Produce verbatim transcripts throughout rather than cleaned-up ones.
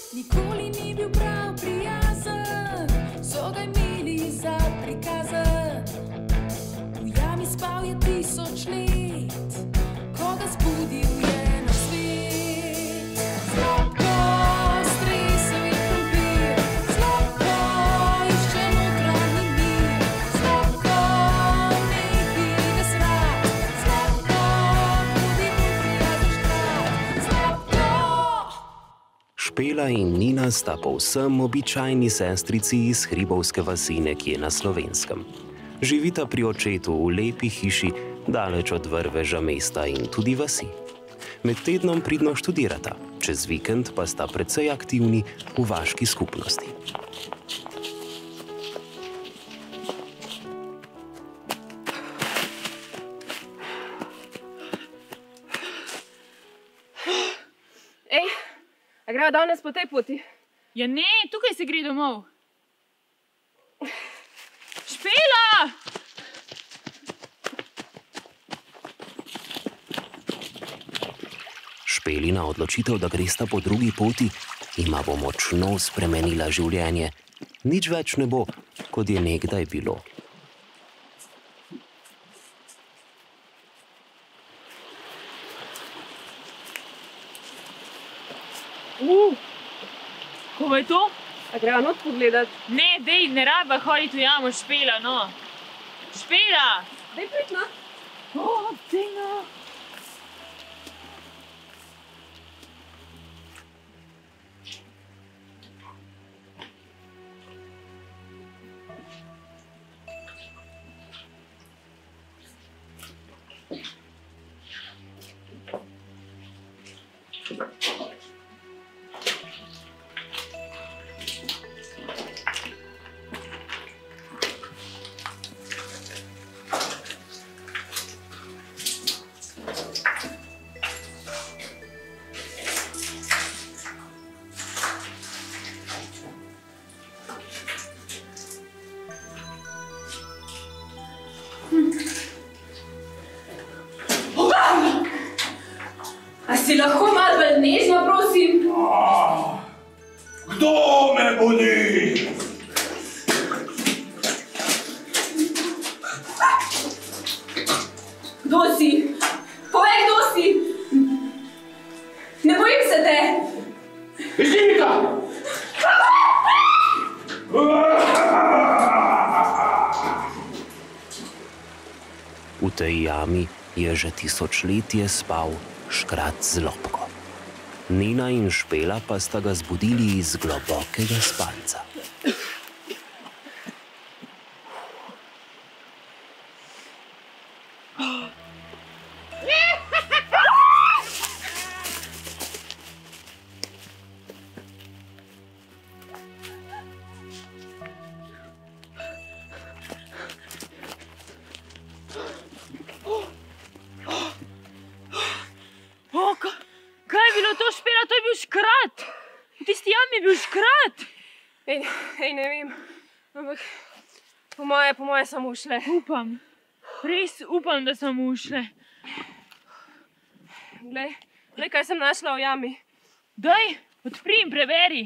Nikoli ni bil prav prijazen, so ga imeli za prikazan. V jami spal je tisoč let, ko ga zbudil je na svet. Zlobko, stresel je krompir, Zlobko, išče notranji mir. Zlobko, nekaj ga srat, Zlobko, tudi bolj prijazen škrat. Zlobko! Špela in Nina sta povsem običajni sestrici iz hribovske vasi nekje na Slovenskem. Živita pri očetu v lepi hiši, daleč od vrveža mesta in tudi vasi. Med tednom pridno študirata, čez vikend pa sta precej aktivni v vaški skupnosti. Ej, a greva danes po tej poti? Ja ne, tukaj se gre domov. Špela! Špelina odločitev, da gresta po drugi poti, ima bo močno spremenila življenje. Nič več ne bo, kot je nekdaj bilo. Uh, ko je to? A greva not pogledat? Ne, dej, ne raba hoditi v jamo, Špela, no. Špela! Dej prid, no. O, dej, no. A si lahko malo bolj nežna, prosim? Kdo me boli? Kdo si? Povej, kdo si? Ne bojim se te. Izdinika! V tej jami je že tisočletje spal škrat Zlobko. Nina in Špela pa sta ga zbudili iz globokega spanca. O, ka, kaj je bilo to, Špela? To je bil škrat. V tisti jami je bil škrat. Ej, ej, ne vem. Ampak po moje, po moje sem ušle. Upam. Res upam, da sem ušle. Glej, glej, kaj sem našla v jami. Daj, odpri in preveri.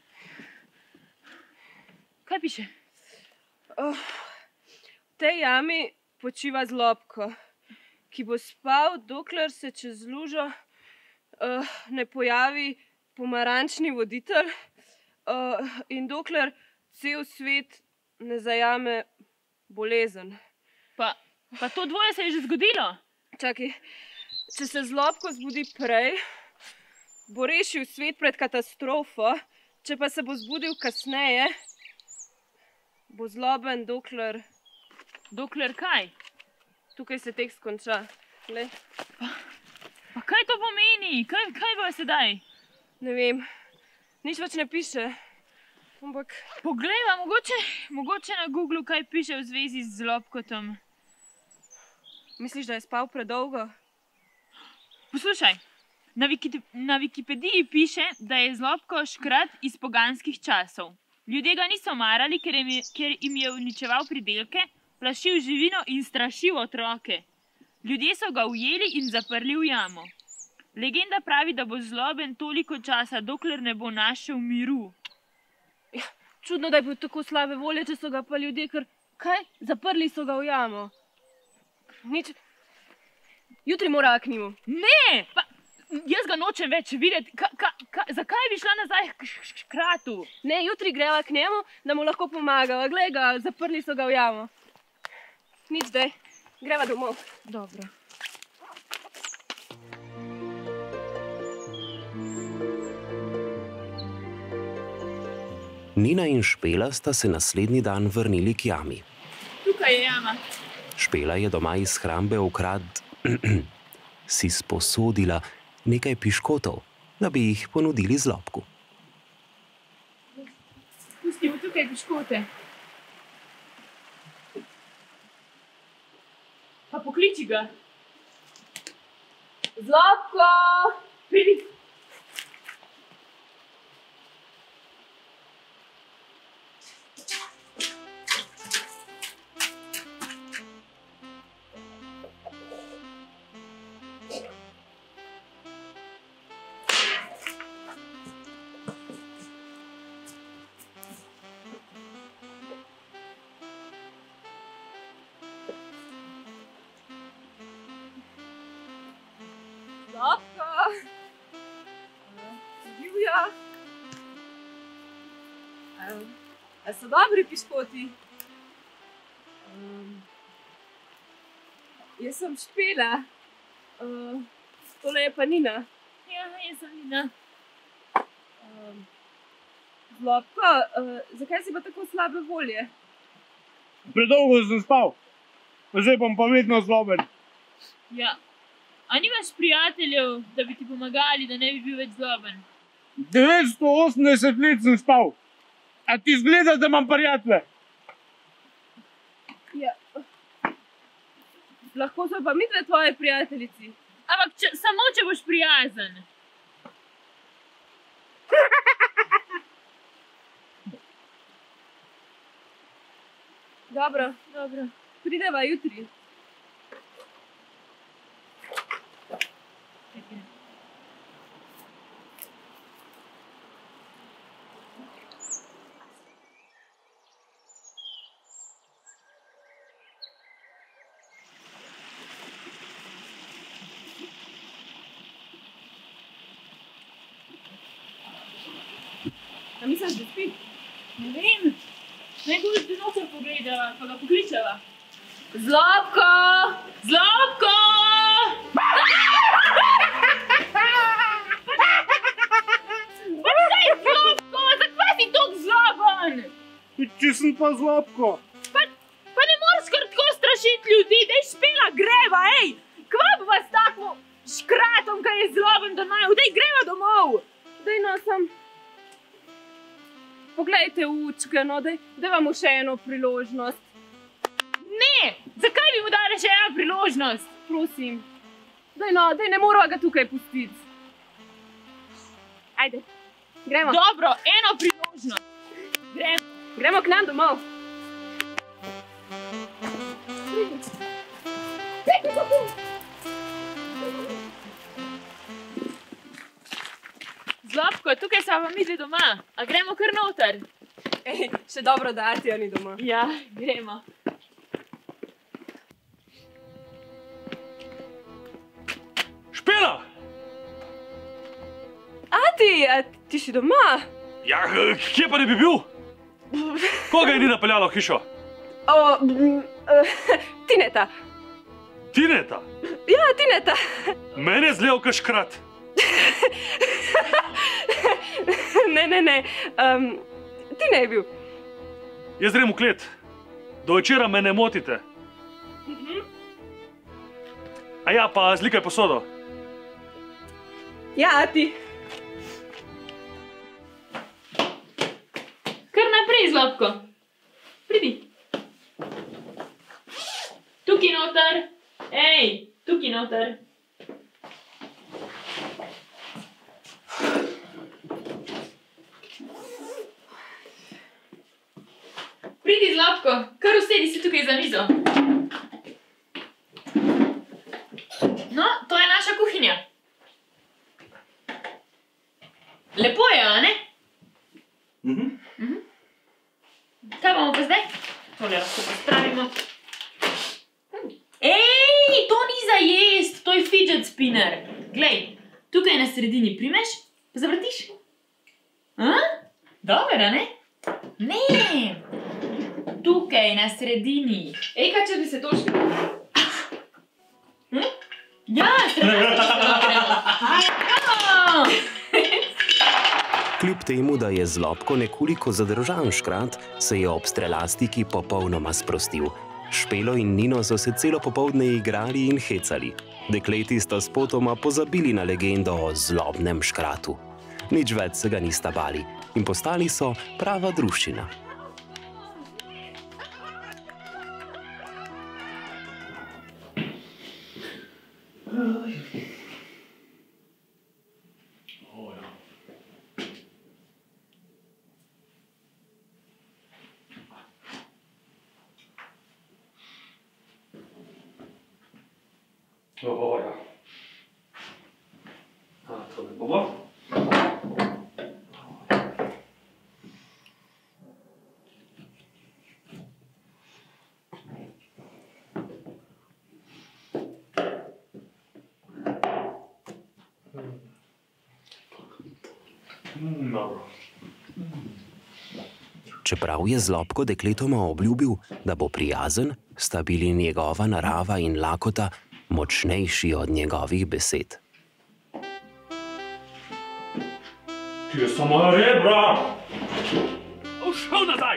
Kaj piše? Oh, v tej jami počiva Zlobko, ki bo spal, dokler se čez lužo uh, ne pojavi pomarančni voditelj uh, in dokler cel svet ne zajame bolezen. Pa, pa to dvoje se je že zgodilo. Čakaj, če se Zlobko zbudi prej, bo rešil svet pred katastrofo, če pa se bo zbudil kasneje, bo zloben, dokler... Dokler kaj? Tukaj se tekst konča. Glej. Pa, pa kaj to pomeni? Kaj, kaj bo sedaj? Ne vem. Nič več ne piše. Ampak... Poglejva, mogoče, mogoče na Googlu kaj piše v zvezi z Zlobkotom. Misliš, da je spal predolgo? Poslušaj, na, Wiki, na Wikipediji piše, da je Zlobko škrat iz poganskih časov. Ljudje ga niso marali, ker jim je, ker jim je uničeval pridelke, plašil živino in strašil otroke. Ljudje so ga ujeli in zaprli v jamo. Legenda pravi, da bo zloben toliko časa, dokler ne bo našel miru. Ja, čudno, da je bil tako slabe volje, če so ga pa ljudje kar... Kaj? Zaprli so ga v jamo. Nič... Jutri mora k njemu. Ne! Pa, jaz ga nočem več videti. Ka, ka, ka, zakaj bi šla nazaj k škratu? Ne, jutri greva k njemu, da mu lahko pomagava. Glej ga, zaprli so ga v jamo. Nič zdaj. Greva domov. Dobro. Nina in Špela sta se naslednji dan vrnili k jami. Tukaj je jama. Špela je doma iz shrambe ukrad si sposodila nekaj piškotov, da bi jih ponudili Zlobku. Pustimo tukaj piškote. Pa pokliči ga. Zlobko! Pridi. Zlobko! Divja! A so dobri piškoti? Um, jaz sem Špela. Uh, tole je pa Nina. Ja, jaz sem Nina. Um, Zlobko, uh, zakaj si pa tako slabe volje? Predolgo sem spal, zdaj bom pa vedno zloben. Ja. A nimaš prijateljev, da bi ti pomagali, da ne bi bil več zloben? devetsto osemdeset let sem spal. A ti zgleda, da imam prijatelje? Ja. Lahko so pa midve tvoje prijateljici. Ampak če, samo, če boš prijazen. Dobro, dobro. Prideva jutri. A misliš, da spi? Ne vem. Najbolj do noter pogledava, pa ga pokličeva. Zlobko! Zlobko! Pa zdaj, Zlobko! Zakaj si tako zloben? Če sem pa Zlobko. Pa, pa ne moreš kar tako strašiti ljudi, daj Špela, greva, ej! Kva bova s tako škratom, kaj je zloben doma, daj greva domov! Daj no, sem... Poglejte, učke, no, daj, daj vam še eno priložnost. Ne! Zakaj bi mu dali še eno priložnost? Prosim. Daj no, daj, ne morava ga tukaj pustiti. Ajde, gremo. Dobro, eno priložnost. Gremo. Gremo k nam domov. Zlobko, tukaj sva pa midve doma. A gremo kar noter? Ej, še dobro, da Atija ni doma. Ja, gremo. Špela! Ati, a ti si doma? Ja, kje pa ne bi bil? Koga je Nina peljala v hišo? O, mm, uh, Tineta. Tineta? Ja, Tineta. Mene je zlel kaškrat. Ne, ne, ne. Um, Tine je bil. Jaz grem v klet. Do večera me ne motite. A ja, pa zlikaj posodo. Ja, Ati. Kar naprej, Zlobko. Pridi. Tukaj noter. Ej, tukaj noter. Pridi, Zlobko, kar usedi se tukaj za mizo. No, to je naša kuhinja. Mhm. Mhm. Kaj bomo pa zdaj? Tole lahko pospravimo. Ej, to ni za jest, to je fidget spinner. Glej, tukaj na sredini primeš, pa zavrtiš. A? Dobro, ne? Ne, tukaj na sredini. Ej, kaj če bi se to šli? Hm? Ja, strelati se gremo. Ja! Kljub temu, da je Zlobko nekoliko zadržan škrat, se je ob strelastiki popolnoma sprostil. Špelo in Nino so se celo popoldne igrali in hecali. Dekleti sta spotoma pozabili na legendo o zlobnem škratu. Nič več se ga nista bali in postali so prava druščina. O, ja. A, to ne bomo. Mm, dobro. Čeprav je Zlobko dekletoma obljubil, da bo prijazen, sta bili njegova narava in lakota močnejši od njegovih besed. Kje so moja rebra? Ušel nazaj!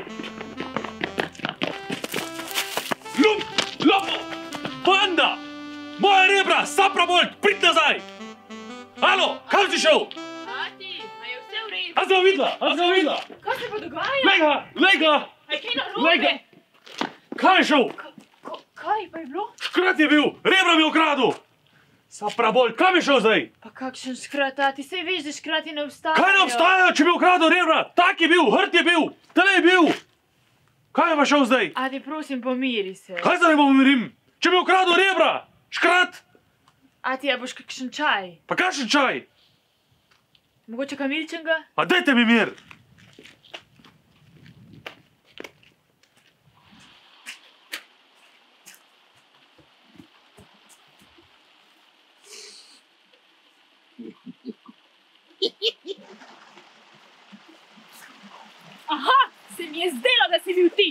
Lup! Lopo! Panda! Moja rebra! Saprabolt! Prid nazaj! Alo, kam si šel? Ati, a je vse v redu? A si ga videla? A si ga videla? Kaj se pa dogaja? Lej ga! Lej ga! A je kaj Lej ga! narobe? Kaj je šel? Ko- Kaj pa je bilo? Škrat je bil! Rebra mi je ukradel! Saprabolt, kam je šel zdaj? Pa kakšen škrat, ati, saj veš, da škrati ne obstajajo. Kaj ne obstajajo, če bi ukradel rebra? Tak je bil, hrt je bil, tele je bil. Kaj je pa šel zdaj? Ati, prosim, pomiri se. Kaj zdaj ne bom mirim? Če bi ukradel rebra, škrat, Ati, a boš kakšen čaj? pa kakšen čaj? Mogoče kamilčenga? A dajte mi mir. Aha, se mi je zdelo, da si bil ti.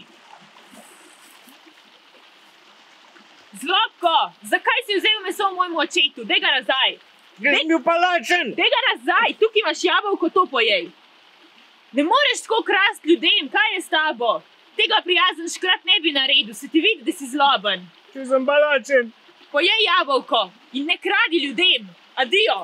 Zlobko, zakaj si vzel meso mojemu očetu? Daj ga nazaj. Jaz sem bil pa lačen! Daj ga nazaj, tukaj imaš jabolko, to pojej. Ne moreš tako krasti ljudem, kaj je s tabo? Tega prijazen škrat ne bi naredil, se ti vidi, da si zloben. Če sem pa lačen! Pojej jabolko in ne kradi ljudem. Adijo.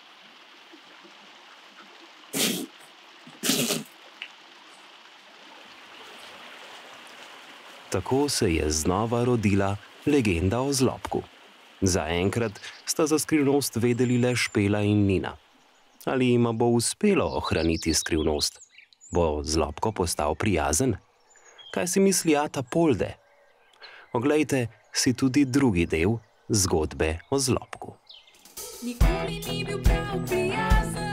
Tako se je znova rodila legenda o Zlobku. Zaenkrat sta za skrivnost vedeli le Špela in Nina. Ali jima bo uspelo ohraniti skrivnost? Bo Zlobko postal prijazen? Kaj si misli ata Polde? Oglejte si tudi drugi del zgodbe o Zlobku. Nikoli ni bil prav prijazen.